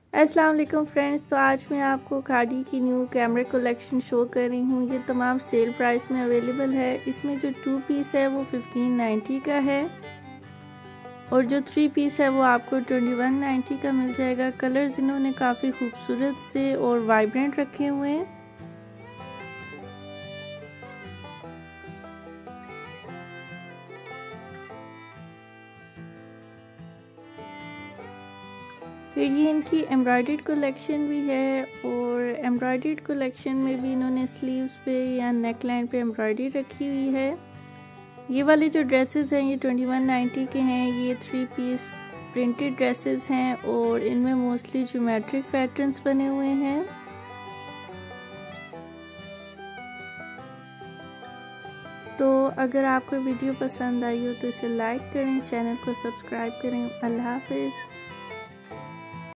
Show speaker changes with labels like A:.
A: अस्सलाम वालेकुम फ्रेंड्स। तो आज मैं आपको खादी की न्यू कैमरे कलेक्शन शो कर रही हूँ। ये तमाम सेल प्राइस में अवेलेबल है। इसमें जो 2 पीस है वो 1590 का है और जो 3 पीस है वो आपको 2190 का मिल जाएगा। कलर्स इन्होंने काफ़ी खूबसूरत से और वाइब्रेंट रखे हुए हैं। फिर ये इनकी एम्ब्रॉयडर्ड कलेक्शन भी है और एम्ब्रॉयडर्ड कलेक्शन में भी इन्होंने स्लीव्स पे या नेक लाइन पे एम्ब्रॉयडरी रखी हुई है। ये वाले जो ड्रेसेस हैं ये 2190 के हैं। ये 3 पीस प्रिंटेड ड्रेसेस हैं और इनमें मोस्टली ज्योमेट्रिक पैटर्न्स बने हुए हैं। तो अगर आपको वीडियो पसंद आई हो तो इसे लाइक करें, चैनल को सब्सक्राइब करें। अल्लाह हाफिज़।